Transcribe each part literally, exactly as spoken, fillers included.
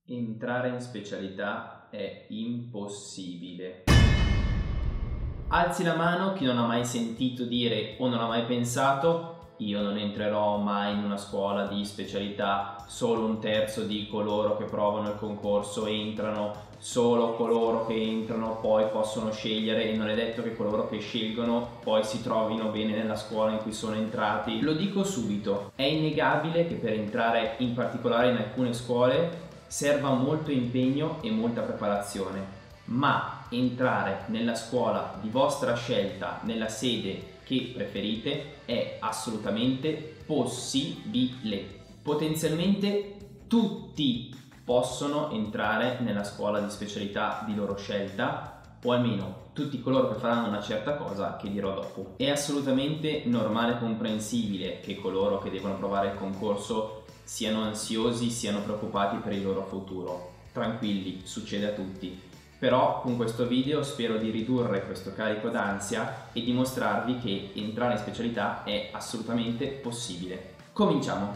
Entrare in specialità è impossibile. Alzi la mano chi non ha mai sentito dire o non ha mai pensato: io non entrerò mai in una scuola di specialità, solo un terzo di coloro che provano il concorso entrano, solo coloro che entrano poi possono scegliere e non è detto che coloro che scelgono poi si trovino bene nella scuola in cui sono entrati. Lo dico subito, è innegabile che per entrare in particolare in alcune scuole serva molto impegno e molta preparazione, ma entrare nella scuola di vostra scelta, nella sede che preferite, è assolutamente possibile. Potenzialmente tutti possono entrare nella scuola di specialità di loro scelta, o almeno tutti coloro che faranno una certa cosa che dirò dopo. È assolutamente normale e comprensibile che coloro che devono provare il concorso siano ansiosi, siano preoccupati per il loro futuro. Tranquilli, succede a tutti. Però con questo video spero di ridurre questo carico d'ansia e dimostrarvi che entrare in specialità è assolutamente possibile. Cominciamo!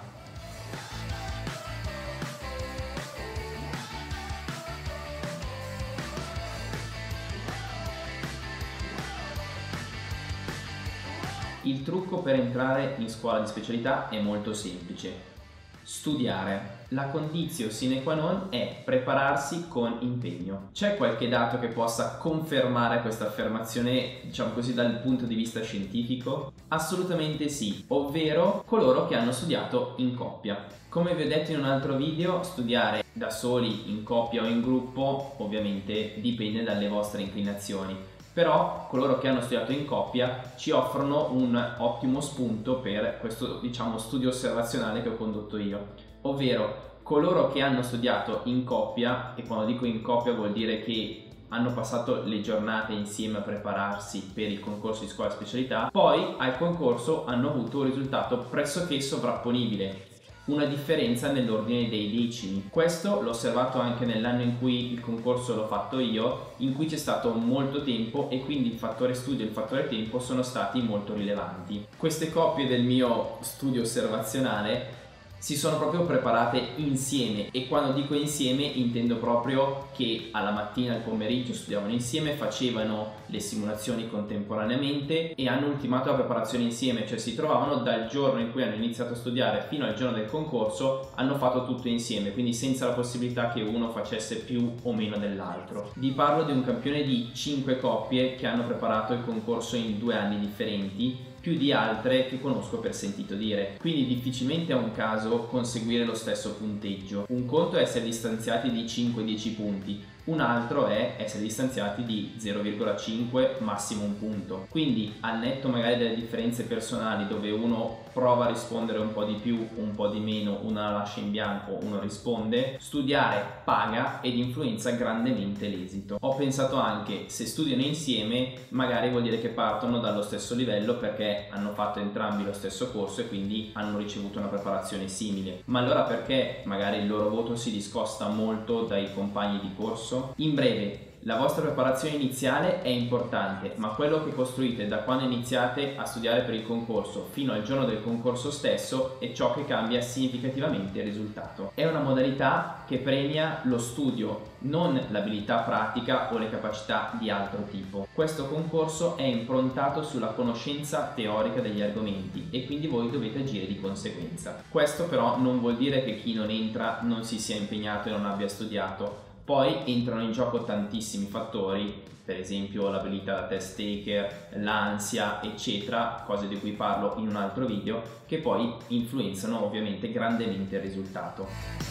Il trucco per entrare in scuola di specialità è molto semplice. Studiare. La conditio sine qua non è prepararsi con impegno. C'è qualche dato che possa confermare questa affermazione, diciamo così, dal punto di vista scientifico? Assolutamente sì, ovvero coloro che hanno studiato in coppia. Come vi ho detto in un altro video, studiare da soli, in coppia o in gruppo, ovviamente dipende dalle vostre inclinazioni. Però coloro che hanno studiato in coppia ci offrono un ottimo spunto per questo, diciamo, studio osservazionale che ho condotto io, ovvero coloro che hanno studiato in coppia, e quando dico in coppia vuol dire che hanno passato le giornate insieme a prepararsi per il concorso di scuola specialità, poi al concorso hanno avuto un risultato pressoché sovrapponibile, una differenza nell'ordine dei decimi. Questo l'ho osservato anche nell'anno in cui il concorso l'ho fatto io, in cui c'è stato molto tempo e quindi il fattore studio e il fattore tempo sono stati molto rilevanti. Queste coppie del mio studio osservazionale si sono proprio preparate insieme, e quando dico insieme intendo proprio che alla mattina e al pomeriggio studiavano insieme, facevano le simulazioni contemporaneamente e hanno ultimato la preparazione insieme, cioè si trovavano dal giorno in cui hanno iniziato a studiare fino al giorno del concorso, hanno fatto tutto insieme, quindi senza la possibilità che uno facesse più o meno dell'altro. Vi parlo di un campione di cinque coppie che hanno preparato il concorso in due anni differenti, più di altre che conosco per sentito dire, quindi difficilmente è un caso conseguire lo stesso punteggio. Un conto è essere distanziati di cinque dieci punti, un altro è essere distanziati di zero virgola cinque, massimo un punto. Quindi al netto magari delle differenze personali, dove uno prova a rispondere un po' di più, un po' di meno, uno la lascia in bianco, uno risponde, studiare paga ed influenza grandemente l'esito. Ho pensato anche, se studiano insieme magari vuol dire che partono dallo stesso livello perché hanno fatto entrambi lo stesso corso e quindi hanno ricevuto una preparazione simile. Ma allora perché magari il loro voto si discosta molto dai compagni di corso? In breve, la vostra preparazione iniziale è importante, ma quello che costruite da quando iniziate a studiare per il concorso fino al giorno del concorso stesso è ciò che cambia significativamente il risultato. È una modalità che premia lo studio, non l'abilità pratica o le capacità di altro tipo. Questo concorso è improntato sulla conoscenza teorica degli argomenti e quindi voi dovete agire di conseguenza. Questo però non vuol dire che chi non entra non si sia impegnato e non abbia studiato. Poi entrano in gioco tantissimi fattori, per esempio l'abilità da test taker, l'ansia, eccetera, cose di cui parlo in un altro video, che poi influenzano ovviamente grandemente il risultato.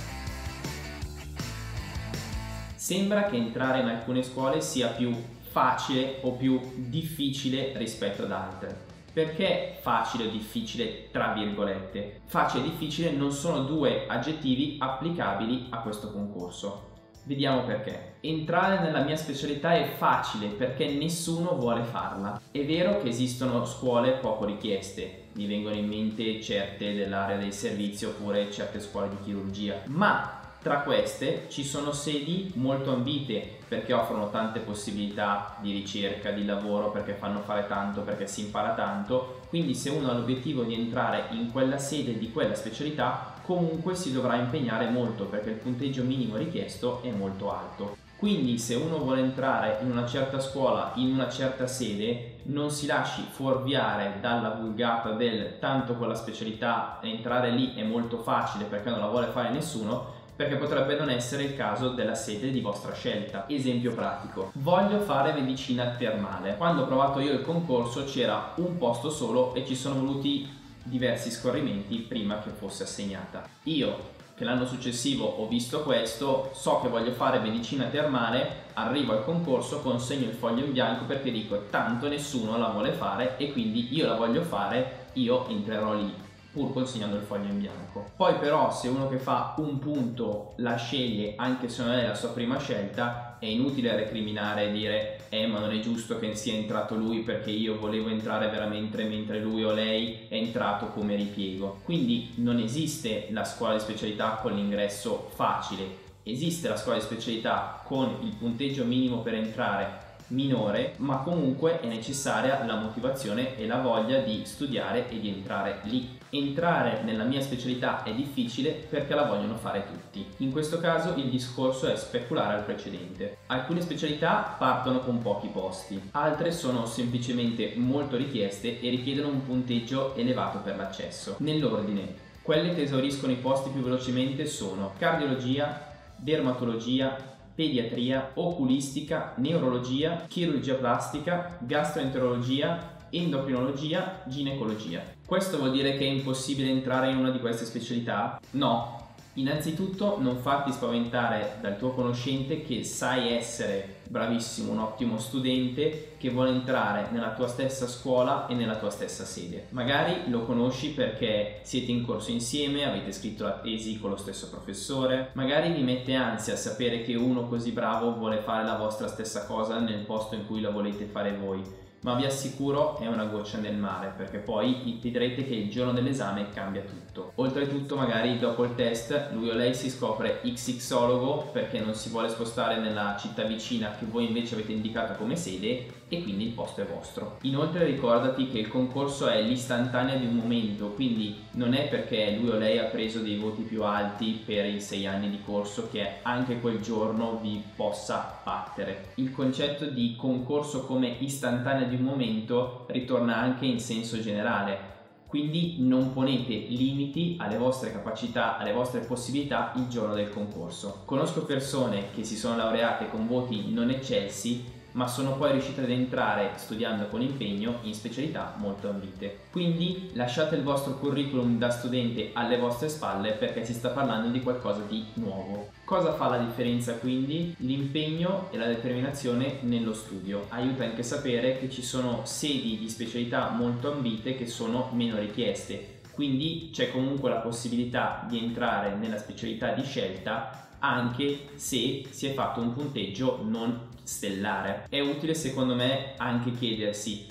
Sembra che entrare in alcune scuole sia più facile o più difficile rispetto ad altre. Perché facile o difficile tra virgolette? Facile e difficile non sono due aggettivi applicabili a questo concorso. Vediamo perché. Entrare nella mia specialità è facile perché nessuno vuole farla. È vero che esistono scuole poco richieste, mi vengono in mente certe dell'area dei servizi oppure certe scuole di chirurgia, ma Tra queste ci sono sedi molto ambite perché offrono tante possibilità di ricerca, di lavoro, perché fanno fare tanto, perché si impara tanto, quindi se uno ha l'obiettivo di entrare in quella sede di quella specialità comunque si dovrà impegnare molto perché il punteggio minimo richiesto è molto alto. Quindi se uno vuole entrare in una certa scuola, in una certa sede, non si lasci fuorviare dalla vulgata del tanto con la specialità entrare lì è molto facile perché non la vuole fare nessuno, perché potrebbe non essere il caso della sede di vostra scelta. Esempio pratico: voglio fare medicina termale. Quando ho provato io il concorso c'era un posto solo e ci sono voluti diversi scorrimenti prima che fosse assegnata. Io, che l'anno successivo ho visto questo, so che voglio fare medicina termale, arrivo al concorso, consegno il foglio in bianco perché dico tanto nessuno la vuole fare e quindi io la voglio fare, io entrerò lì pur consegnando il foglio in bianco. Poi però se uno che fa un punto la sceglie anche se non è la sua prima scelta, è inutile recriminare e dire eh ma non è giusto che sia entrato lui perché io volevo entrare veramente mentre lui o lei è entrato come ripiego. Quindi non esiste la scuola di specialità con l'ingresso facile, esiste la scuola di specialità con il punteggio minimo per entrare minore, ma comunque è necessaria la motivazione e la voglia di studiare e di entrare lì. Entrare nella mia specialità è difficile perché la vogliono fare tutti. In questo caso il discorso è speculare al precedente. Alcune specialità partono con pochi posti, altre sono semplicemente molto richieste e richiedono un punteggio elevato per l'accesso. Nell'ordine, quelle che esauriscono i posti più velocemente sono cardiologia, dermatologia, pediatria, oculistica, neurologia, chirurgia plastica, gastroenterologia, endocrinologia, ginecologia. Questo vuol dire che è impossibile entrare in una di queste specialità? No. Innanzitutto non farti spaventare dal tuo conoscente che sai essere bravissimo, un ottimo studente che vuole entrare nella tua stessa scuola e nella tua stessa sede. Magari lo conosci perché siete in corso insieme, avete scritto la tesi con lo stesso professore, magari vi mette ansia sapere che uno così bravo vuole fare la vostra stessa cosa nel posto in cui la volete fare voi. Ma vi assicuro è una goccia nel mare perché poi vedrete che il giorno dell'esame cambia tutto. Oltretutto magari dopo il test lui o lei si scopre xxologo perché non si vuole spostare nella città vicina che voi invece avete indicato come sede e quindi il posto è vostro. Inoltre ricordati che il concorso è l'istantanea di un momento, quindi non è perché lui o lei ha preso dei voti più alti per i sei anni di corso che anche quel giorno vi possa battere. Il concetto di concorso come istantanea di un momento ritorna anche in senso generale, quindi non ponete limiti alle vostre capacità, alle vostre possibilità il giorno del concorso. Conosco persone che si sono laureate con voti non eccelsi ma sono poi riuscite ad entrare studiando con impegno in specialità molto ambite. Quindi lasciate il vostro curriculum da studente alle vostre spalle perché si sta parlando di qualcosa di nuovo. Cosa fa la differenza quindi? L'impegno e la determinazione nello studio. Aiuta anche a sapere che ci sono sedi di specialità molto ambite che sono meno richieste, quindi c'è comunque la possibilità di entrare nella specialità di scelta anche se si è fatto un punteggio non stellare. È utile secondo me anche chiedersi: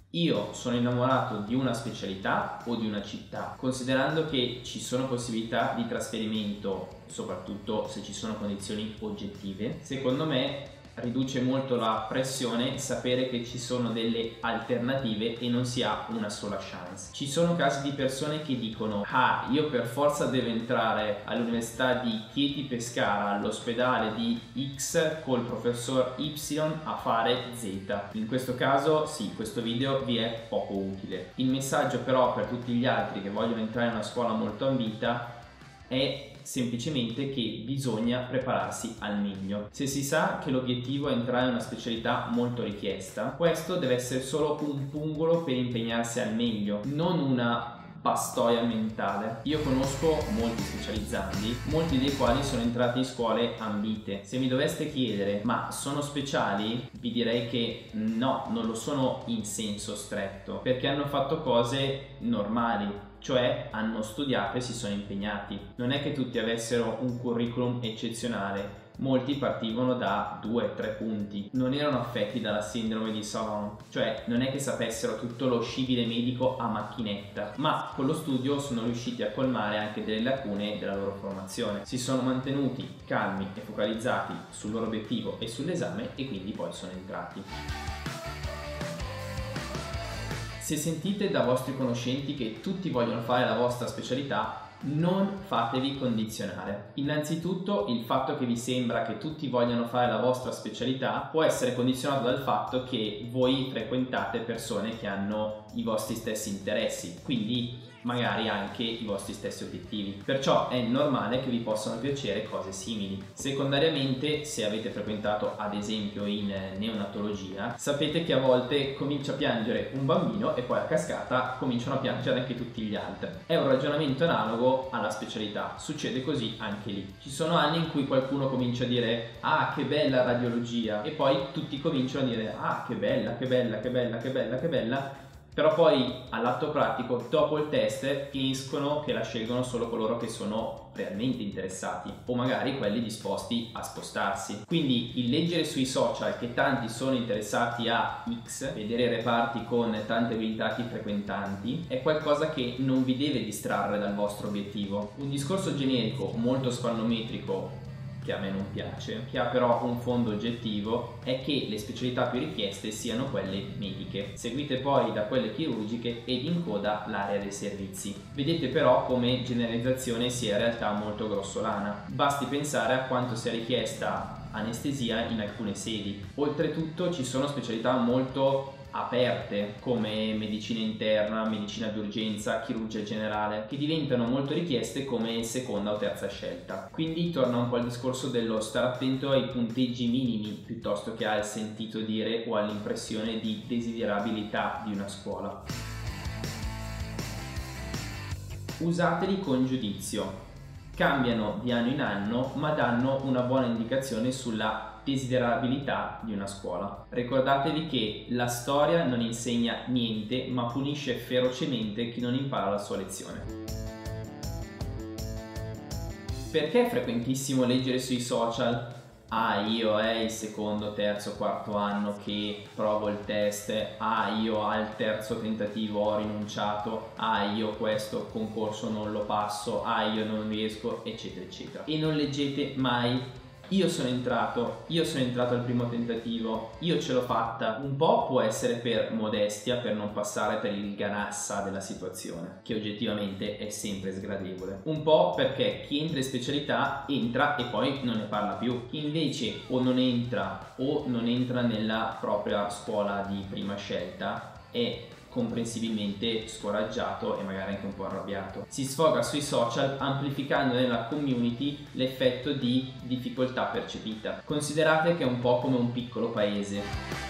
io sono innamorato di una specialità o di una città? Considerando che ci sono possibilità di trasferimento, soprattutto se ci sono condizioni oggettive, secondo me riduce molto la pressione sapere che ci sono delle alternative e non si ha una sola chance. Ci sono casi di persone che dicono: ah, io per forza devo entrare all'università di Chieti Pescara, all'ospedale di X col professor Y a fare Z. In questo caso sì, questo video vi è poco utile. Il messaggio però per tutti gli altri che vogliono entrare in una scuola molto ambita è semplicemente che bisogna prepararsi al meglio. Se si sa che l'obiettivo è entrare in una specialità molto richiesta, questo deve essere solo un pungolo per impegnarsi al meglio, non una pastoia mentale. Io conosco molti specializzandi, molti dei quali sono entrati in scuole ambite. Se mi doveste chiedere ma sono speciali, vi direi che no, non lo sono in senso stretto, perché hanno fatto cose normali. cioè hanno studiato e si sono impegnati. Non è che tutti avessero un curriculum eccezionale, molti partivano da due tre punti, non erano affetti dalla sindrome di Savant, cioè non è che sapessero tutto lo scibile medico a macchinetta, ma con lo studio sono riusciti a colmare anche delle lacune della loro formazione, si sono mantenuti calmi e focalizzati sul loro obiettivo e sull'esame e quindi poi sono entrati. Se sentite da vostri conoscenti che tutti vogliono fare la vostra specialità, non fatevi condizionare. Innanzitutto il fatto che vi sembra che tutti vogliano fare la vostra specialità può essere condizionato dal fatto che voi frequentate persone che hanno i vostri stessi interessi, quindi magari anche i vostri stessi obiettivi. Perciò è normale che vi possano piacere cose simili. Secondariamente, se avete frequentato ad esempio in neonatologia, sapete che a volte comincia a piangere un bambino e poi a cascata cominciano a piangere anche tutti gli altri. È un ragionamento analogo alla specialità, succede così anche lì. Ci sono anni in cui qualcuno comincia a dire ah che bella radiologia e poi tutti cominciano a dire ah che bella, che bella, che bella, che bella, che bella. Però poi all'atto pratico, dopo il test, finiscono che la scelgono solo coloro che sono realmente interessati o magari quelli disposti a spostarsi. Quindi il leggere sui social che tanti sono interessati a X, vedere reparti con tante abilitati frequentanti, è qualcosa che non vi deve distrarre dal vostro obiettivo. Un discorso generico molto spannometrico che a me non piace, che ha però un fondo oggettivo, è che le specialità più richieste siano quelle mediche, seguite poi da quelle chirurgiche ed in coda l'area dei servizi. Vedete però come generalizzazione sia in realtà molto grossolana, basti pensare a quanto sia richiesta anestesia in alcune sedi. Oltretutto ci sono specialità molto aperte come medicina interna, medicina di urgenza, chirurgia generale, che diventano molto richieste come seconda o terza scelta. Quindi torna un po' il discorso dello stare attento ai punteggi minimi piuttosto che al sentito dire o all'impressione di desiderabilità di una scuola. Usateli con giudizio. Cambiano di anno in anno, ma danno una buona indicazione sulla desiderabilità di una scuola. Ricordatevi che la storia non insegna niente, ma punisce ferocemente chi non impara la sua lezione. Perché è frequentissimo leggere sui social ah io è il secondo, terzo, quarto anno che provo il test, ah io al terzo tentativo ho rinunciato, ah io questo concorso non lo passo, ah io non riesco, eccetera eccetera, e non leggete mai io sono entrato, io sono entrato al primo tentativo, io ce l'ho fatta. Un po' può essere per modestia, per non passare per il ganassa della situazione, che oggettivamente è sempre sgradevole. Un po' perché chi entra in specialità entra e poi non ne parla più. Chi invece o non entra o non entra nella propria scuola di prima scelta è comprensibilmente scoraggiato e magari anche un po' arrabbiato. Si sfoga sui social amplificando nella community l'effetto di difficoltà percepita. Considerate che è un po' come un piccolo paese.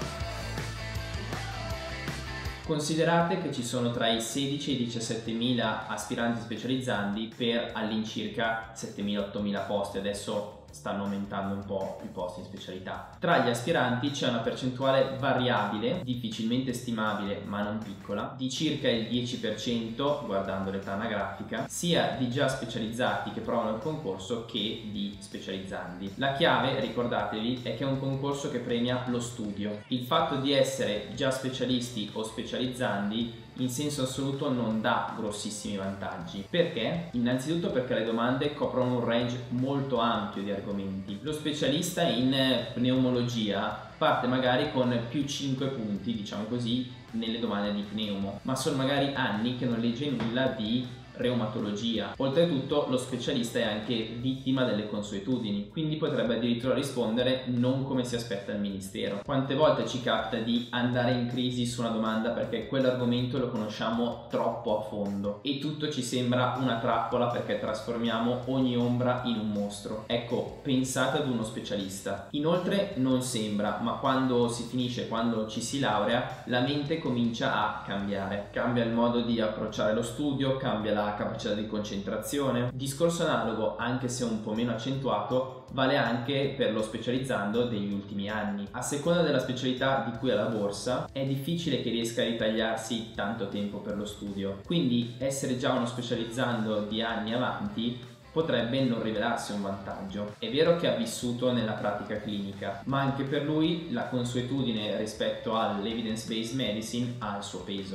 Considerate che ci sono tra i sedici e i diciassettemila aspiranti specializzandi per all'incirca settemila ottomila posti. Adesso stanno aumentando un po' i posti in specialità. Tra gli aspiranti c'è una percentuale variabile, difficilmente stimabile ma non piccola, di circa il dieci per cento, guardando l'età anagrafica, sia di già specializzati che provano il concorso che di specializzandi. La chiave, ricordatevi, è che è un concorso che premia lo studio. Il fatto di essere già specialisti o specializzandi in senso assoluto non dà grossissimi vantaggi. Perché? Innanzitutto perché le domande coprono un range molto ampio di argomenti. Lo specialista in pneumologia parte magari con più cinque punti, diciamo così, nelle domande di pneumo, ma sono magari anni che non legge nulla di reumatologia. Oltretutto lo specialista è anche vittima delle consuetudini, quindi potrebbe addirittura rispondere non come si aspetta il ministero. Quante volte ci capita di andare in crisi su una domanda perché quell'argomento lo conosciamo troppo a fondo e tutto ci sembra una trappola perché trasformiamo ogni ombra in un mostro. Ecco, pensate ad uno specialista. Inoltre non sembra, ma quando si finisce, quando ci si laurea, la mente comincia a cambiare. Cambia il modo di approcciare lo studio, cambia la la capacità di concentrazione. Discorso analogo, anche se un po' meno accentuato, vale anche per lo specializzando degli ultimi anni. A seconda della specialità di cui ha la borsa, è difficile che riesca a ritagliarsi tanto tempo per lo studio, quindi essere già uno specializzando di anni avanti potrebbe non rivelarsi un vantaggio. È vero che ha vissuto nella pratica clinica, ma anche per lui la consuetudine rispetto all'evidence-based medicine ha il suo peso.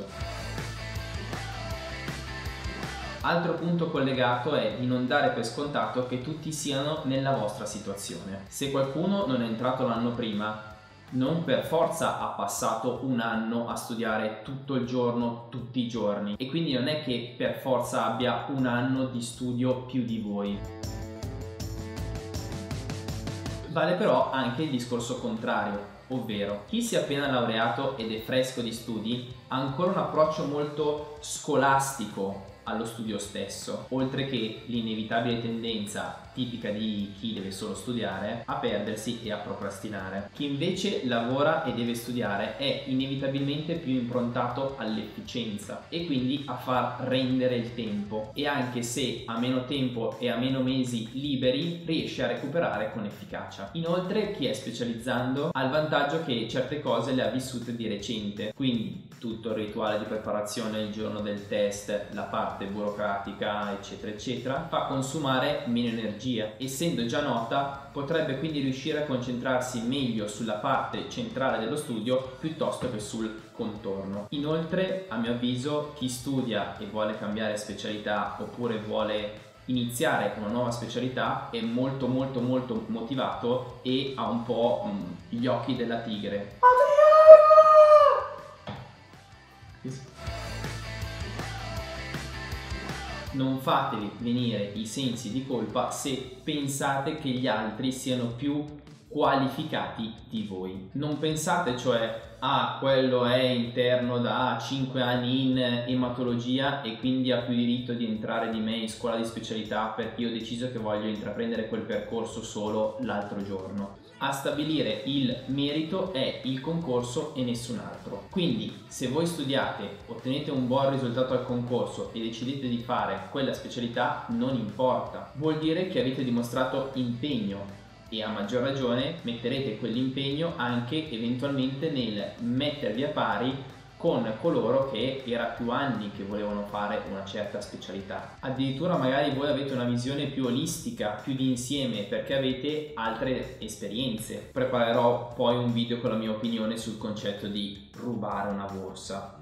Altro punto collegato è di non dare per scontato che tutti siano nella vostra situazione. Se qualcuno non è entrato l'anno prima, non per forza ha passato un anno a studiare tutto il giorno, tutti i giorni, e quindi non è che per forza abbia un anno di studio più di voi. Vale però anche il discorso contrario, ovvero chi si è appena laureato ed è fresco di studi ha ancora un approccio molto scolastico allo studio stesso, oltre che l'inevitabile tendenza tipica di chi deve solo studiare a perdersi e a procrastinare. Chi invece lavora e deve studiare è inevitabilmente più improntato all'efficienza e quindi a far rendere il tempo, e anche se ha meno tempo e ha meno mesi liberi riesce a recuperare con efficacia. Inoltre chi è specializzando ha il vantaggio che certe cose le ha vissute di recente, quindi tutto il rituale di preparazione il giorno del test, la parte burocratica eccetera eccetera fa consumare meno energia. Essendo già nota, potrebbe quindi riuscire a concentrarsi meglio sulla parte centrale dello studio piuttosto che sul contorno. Inoltre, a mio avviso, chi studia e vuole cambiare specialità oppure vuole iniziare una nuova specialità è molto molto molto motivato e ha un po' mh, gli occhi della tigre. Non fatevi venire i sensi di colpa se pensate che gli altri siano più qualificati di voi. Non pensate cioè, ah, quello è interno da cinque anni in ematologia e quindi ha più diritto di entrare di me in scuola di specialità perché io ho deciso che voglio intraprendere quel percorso solo l'altro giorno. A stabilire il merito è il concorso e nessun altro. Quindi se voi studiate, ottenete un buon risultato al concorso e decidete di fare quella specialità, non importa. Vuol dire che avete dimostrato impegno e a maggior ragione metterete quell'impegno anche eventualmente nel mettervi a pari con coloro che era più anni che volevano fare una certa specialità. Addirittura magari voi avete una visione più olistica, più di insieme, perché avete altre esperienze. Preparerò poi un video con la mia opinione sul concetto di rubare una borsa.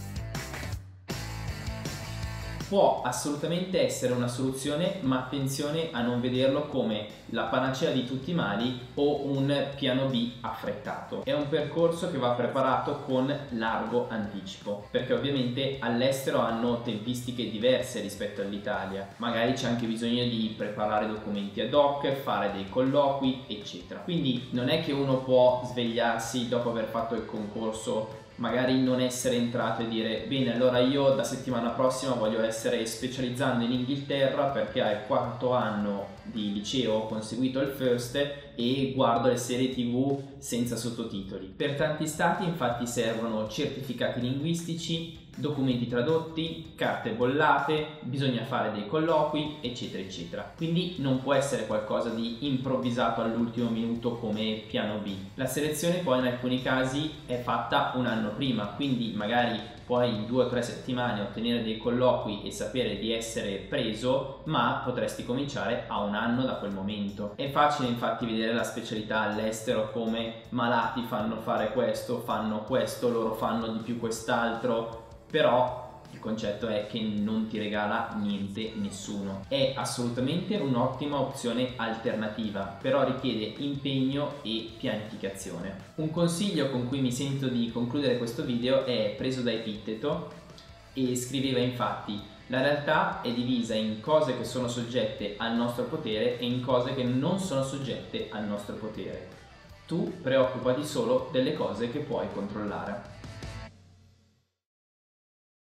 Può assolutamente essere una soluzione, ma attenzione a non vederlo come la panacea di tutti i mali o un piano B affrettato. È un percorso che va preparato con largo anticipo, perché ovviamente all'estero hanno tempistiche diverse rispetto all'Italia. Magari c'è anche bisogno di preparare documenti ad hoc, fare dei colloqui, eccetera. Quindi non è che uno può svegliarsi dopo aver fatto il concorso, magari non essere entrato e dire bene, allora io da settimana prossima voglio essere specializzando in Inghilterra perché al quarto anno di liceo ho conseguito il first e guardo le serie tv senza sottotitoli. Per tanti stati infatti servono certificati linguistici, documenti tradotti, carte bollate, bisogna fare dei colloqui eccetera eccetera, quindi non può essere qualcosa di improvvisato all'ultimo minuto come piano B. La selezione poi in alcuni casi è fatta un anno prima, quindi magari puoi in due o tre settimane ottenere dei colloqui e sapere di essere preso, ma potresti cominciare a un anno da quel momento. È facile infatti vedere la specialità all'estero come malati fanno fare questo, fanno questo, loro fanno di più quest'altro, però il concetto è che non ti regala niente nessuno. È assolutamente un'ottima opzione alternativa, però richiede impegno e pianificazione. Un consiglio con cui mi sento di concludere questo video è preso da Epitteto e scriveva infatti: la realtà è divisa in cose che sono soggette al nostro potere e in cose che non sono soggette al nostro potere. Tu preoccupati solo delle cose che puoi controllare.